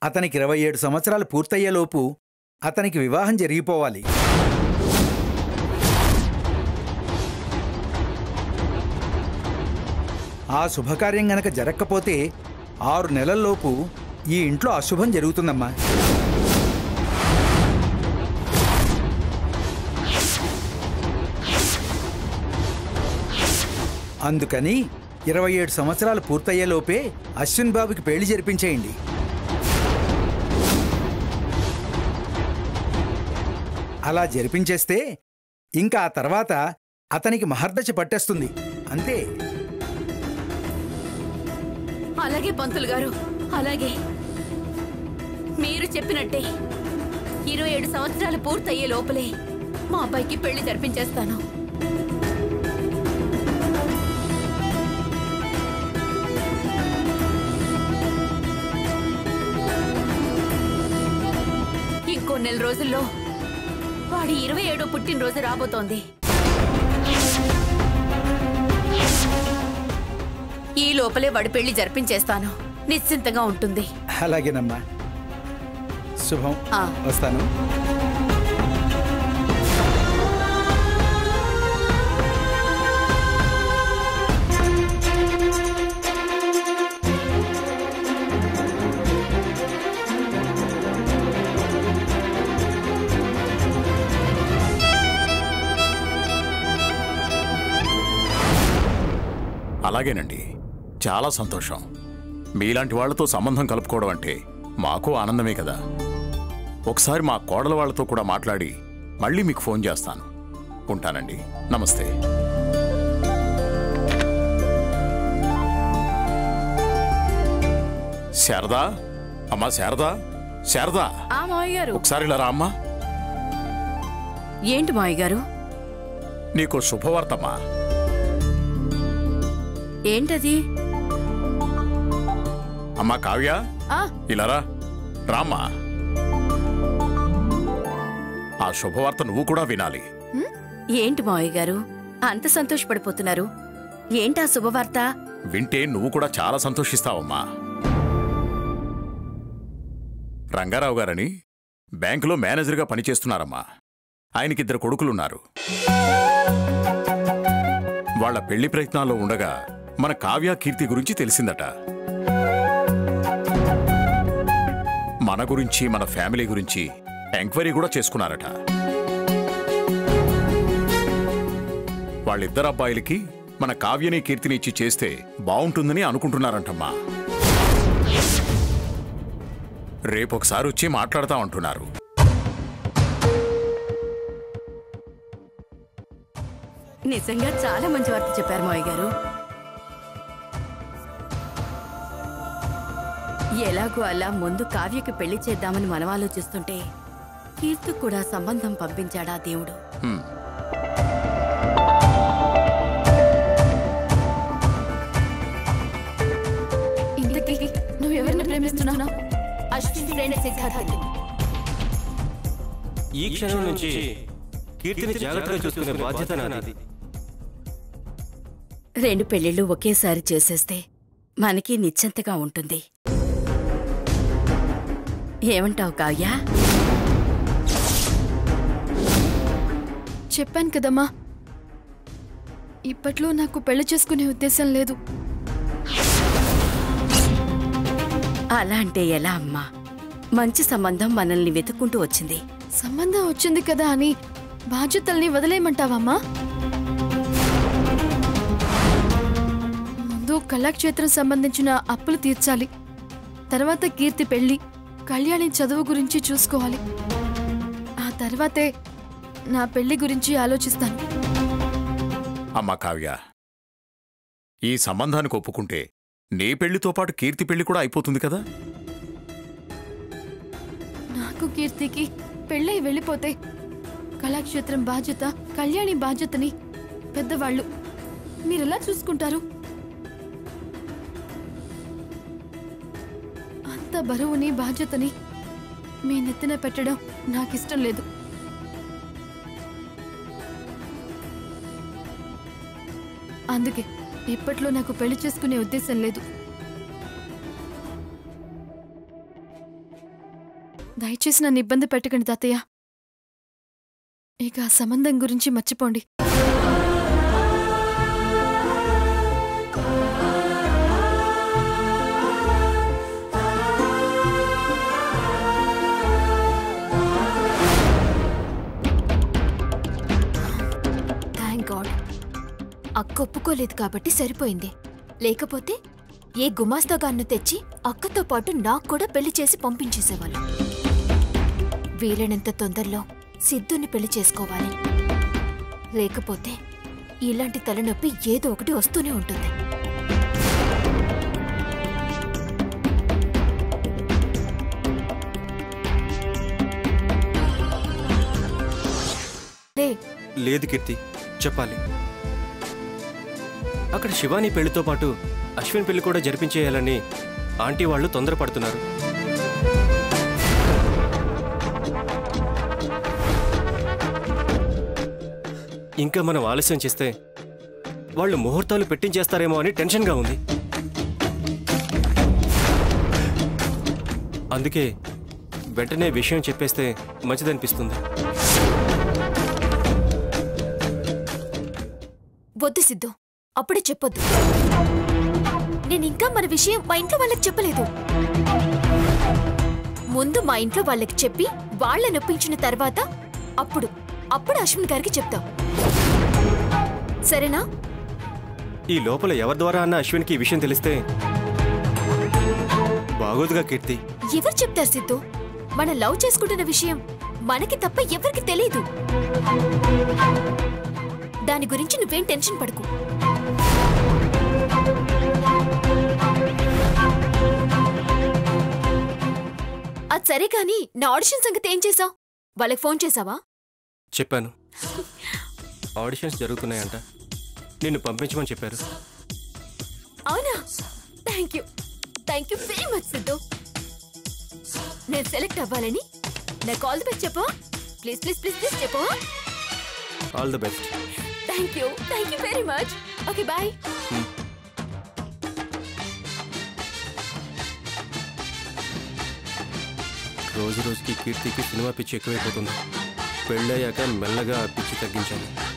అతనికి 27 సంవత్సరాలు పూర్తయ్యేలోపు అతనికి వివాహం జరిగిపోవాలి. ఆ శుభకార్యం గనక జరగకపోతే 6 నెలల్లోపు ఈ ఇంట్లో అశుభం జరుగుతుందమ్మా. అందుకని 27 సంవత్సరాలు పూర్తయ్యేలోపే అశ్విన్ బాబుకి పెళ్లి జరిపించేయండి. అలా జరిపించేస్తే ఇంకా ఆ తర్వాత అతనికి మహర్దశ పట్టేస్తుంది, అంతే. అలాగే పంతులు గారు, అలాగే మీరు చెప్పినట్టే 27 సంవత్సరాలు పూర్తయ్యే లోపలే మా అబ్బాయికి పెళ్లి జరిపించేస్తాను. ఇంకో నెల రోజుల్లో వాడి 27వ పుట్టినరోజు రాబోతోంది. ఈ లోపలే వాడి పెళ్లి జరిపించేస్తాను, నిశ్చింతగా ఉంటుంది. అలాగేనమ్మా, శుభం. వస్తాను. అలాగేనండి, చాలా సంతోషం. మీలాంటి వాళ్లతో సంబంధం కలుపుకోవడం అంటే మాకు ఆనందమే కదా. ఒకసారి మా కోడల వాళ్లతో కూడా మాట్లాడి మళ్ళీ మీకు ఫోన్ చేస్తాను. ఉంటానండి, నమస్తే. శారదా, అమ్మా శారదా, శారదా ఒకసారి ఇలా రా అమ్మా. ఏంటి మావయ్య గారు? నీకు శుభవార్తమ్మా. ఏంటది? అమ్మా కావ్య, ఇలా రా. రామ్మా, ఆ శుభవార్త నువ్వు కూడా వినాలి. ఏంటి మావయ్య గారు అంత సంతోషపడిపోతున్నారు? ఏంటా శుభవార్త? వింటే నువ్వు కూడా చాలా సంతోషిస్తావమ్మా. రంగారావు గారని బ్యాంకులో మేనేజర్గా పనిచేస్తున్నారమ్మా. ఆయనకిద్దరు కొడుకులున్నారు. వాళ్ల పెళ్లి ప్రయత్నాల్లో ఉండగా మన కావ్య కీర్తి గురించి తెలిసిందట. మన గురించి, మన ఫ్యామిలీ గురించి ఎంక్వైరీ కూడా చేసుకున్నారట. వాళ్ళిద్దరు అబ్బాయిలకి మన కావ్యని, కీర్తిని ఇచ్చి చేస్తే బావుంటుందని అనుకుంటున్నారంటమ్మా. రేపొకసారి వచ్చి మాట్లాడతామంటున్నారు. నిజంగా చాలా మంచి వార్త చెప్పారు మావయ్య గారు. ఎలాగో అలా ముందు కావ్యకి పెళ్లి చేద్దామని మనం ఆలోచిస్తుంటే కీర్తి కూడా సంబంధం పంపించాడా దేవుడు. ఇంతకీ నువ్వెవరిని ప్రేమిస్తున్నావు? అశ్విన్ ఫ్రెండ్ సిద్ధార్థ్. ఈ క్షణం నుంచి కీర్తిని జాగ్రత్తగా చూసుకునే బాధ్యత నాది. 2 పెళ్లిళ్ళు ఒకేసారి చేసేస్తే మనకి నిశ్చింతగా ఉంటుంది. ఏమంటావు కావ్య? చెప్పాను కదమ్మా, ఇప్పట్లో నాకు పెళ్లి చేసుకునే ఉద్దేశం లేదు. అలా అంటే ఎలా అమ్మా? మంచి సంబంధం మనల్ని వెతుక్కుంటూ వచ్చింది. సంబంధం వచ్చింది కదా అని బాధ్యతల్ని వదిలేయమంటావమ్మా? ముందు కళాక్షేత్రం సంబంధించిన అప్పులు తీర్చాలి. తర్వాత కీర్తి పెళ్లి, కళ్యాణి చదువు గురించి చూసుకోవాలి. ఆ తర్వాతే నా పెళ్లి గురించి ఆలోచిస్తాను. అమ్మా కావ్య, ఈ సంబంధానికి ఒప్పుకుంటే నీ పెళ్లితో పాటు కీర్తి పెళ్లి కూడా అయిపోతుంది కదా. నాకు కీర్తికి పెళ్ళై వెళ్ళిపోతే కళాక్షేత్రం బాధ్యత, కళ్యాణి బాధ్యతని పెద్దవాళ్ళు మీరెలా చూసుకుంటారు? అంత బరువుని, బాధ్యతని మీ నెత్తిన పెట్టడం నాకిష్టం లేదు. అందుకే ఇప్పట్లో నాకు పెళ్లి చేసుకునే ఉద్దేశం లేదు. దయచేసి నన్ను ఇబ్బంది పెట్టకండి తాతయ్య. ఇక ఆ సంబంధం గురించి మర్చిపోండి. థ్యాంక్ గాడ్ అక్క ఒప్పుకోలేదు కాబట్టి సరిపోయింది. లేకపోతే ఏ గుమాస్తాగాన్ని తెచ్చి అక్కతో పాటు నాకు కూడా పెళ్లి చేసి పంపించేసేవాళ్ళు. వీలైనంత తొందరలో సిద్ధుని పెళ్లి చేసుకోవాలి. లేకపోతే ఇలాంటి తలనొప్పి ఏదో ఒకటి వస్తూనే ఉంటుంది. లేదు కీర్తి, చెప్పాలి. అక్కడ శివాని పెళ్లితో పాటు అశ్విన్ పెళ్లి కూడా జరిపించేయాలని ఆంటీ వాళ్ళు తొందరపడుతున్నారు. ఇంకా మనం ఆలస్యం చేస్తే వాళ్ళు ముహూర్తాలు పెట్టించేస్తారేమో అని టెన్షన్గా ఉంది. అందుకే వెంటనే విషయం చెప్పేస్తే మంచిదనిపిస్తుంది. వద్దు సిద్ధు, అప్పుడే చెప్పొద్దు. నేనింకా మన విషయం మా ఇంట్లో వాళ్ళకి చెప్పలేదు. ముందు మా ఇంట్లో వాళ్ళకి చెప్పి వాళ్ళని ఒప్పించిన తర్వాత అప్పుడు అశ్విన్ గారికి చెప్తాం. సరేనా? ఈ లోపల ఎవరి ద్వారా అన్న అశ్విన్కి ఈ విషయం తెలిస్తే బాగోదుగా కీర్తి. ఎవరు చెప్తారు సిద్ధు? మనం లవ్ చేసుకుంటున్న విషయం మనకి తప్ప ఎవరికి తెలీదు. దాని గురించి నువ్వేం టెన్షన్ పడకు. అది సరే కానీ నా ఆడిషన్ సంగతి ఏం చేసావు? వాళ్ళకి ఫోన్ చేసావా? చెప్పాను, ఆడిషన్స్ జరుగుతున్నాయంట, నిన్ను పంపించమని చెప్పారు. అవునా? Thank you very much Siddhu. నేను సెలెక్ట్ అవ్వాలని నాకు ఆల్ ది బెస్ట్ చెప్పవా? ప్లీజ్ ప్లీజ్ ప్లీజ్ ప్లీజ్ చెప్పవా? All the best. Thank you very much. Okay bye. రోజు రోజుకి కీర్తికి సినిమా పిచ్చి ఎక్కువైపోతుంది. పెళ్ళయ్యాక మెల్లగా పిచ్చి తగ్గించాలి.